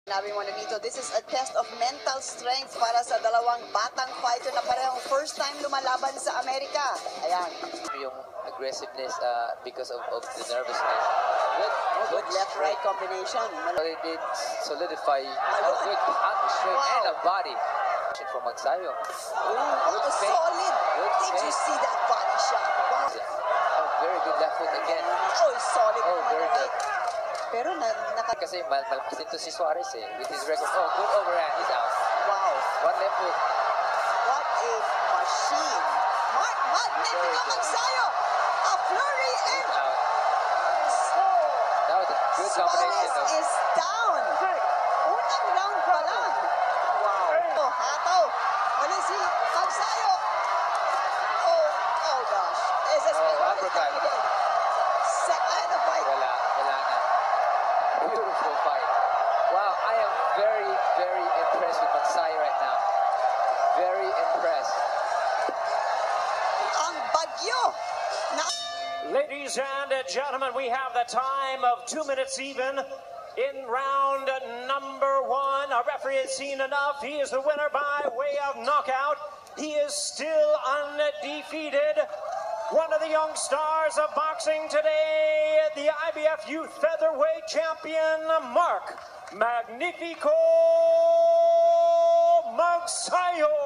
Sabi mo na dito, this is a test of mental strength para sa dalawang batang fighter na parehong first time lumalaban sa Amerika. Ayan. Yung aggressiveness because of the nervousness. Good left-right combination. They did solidify a good hand straight and a body. From Magsayo. Solid. Did you see that body shot? Wow. Oh, very good left foot again. Oh, solid. Oh, very good. Pero kasi malakas ito si Suarez with his record. Oh, good overhand. He's out. Wow. One left foot. What a machine. Magnificent Magsayo. A flurry and out. That was a good combination. Suarez is down. Unang round pa lang. Wow. Oh, hataw. Wala si Magsayo. Oh gosh. Is this uppercut. Second the fight. Wala na. Beautiful fight. Wow, I am very, very impressed with Magsayo right now. Very impressed. Ang bagyo. Ladies and gentlemen, we have the time of 2 minutes even in round number 1. Our referee has seen enough. He is the winner by way of knockout. He is still undefeated. One of the young stars of boxing today, the IBF Youth Featherweight Champion, Mark Magnifico Magsayo.